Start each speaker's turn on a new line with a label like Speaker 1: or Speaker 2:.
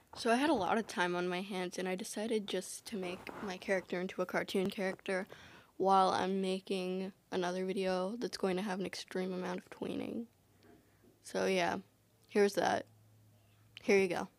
Speaker 1: So I had a lot of time on my hands and I decided just to make my character into a cartoon character while I'm making another video that's going to have an extreme amount of tweening. So yeah, here's that. Here you go.